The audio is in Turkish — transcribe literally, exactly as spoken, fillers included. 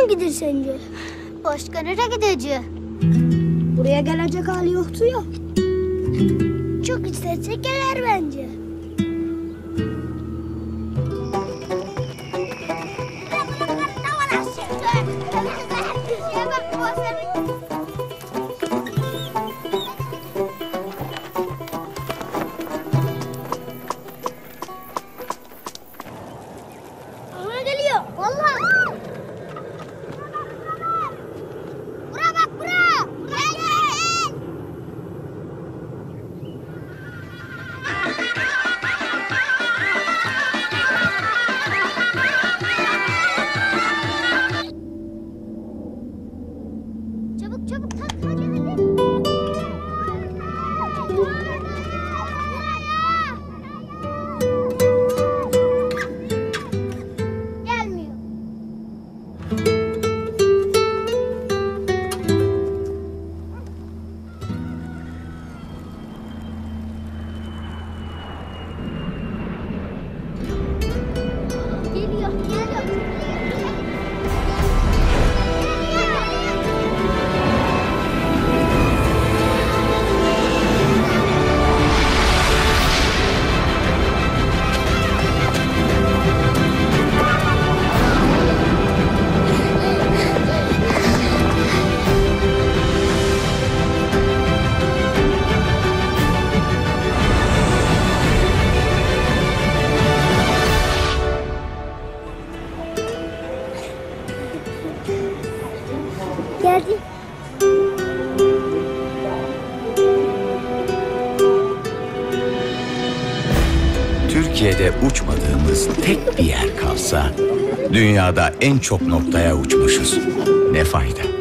mı gider sence? Başka nereye gideceğiz? Buraya gelecek hali yoktu ya. Çok istesek gelir bence. Aha geliyor. Vallahi. Bura bak bura. Gel gel. Çabuk çabuk tak hadi hadi. Gelmiyor. Geliyor, geliyor. Geldi. Türkiye'de uçmadığımız tek bir yer kalsa, dünyada en çok noktaya uçmuşuz. Ne fayda?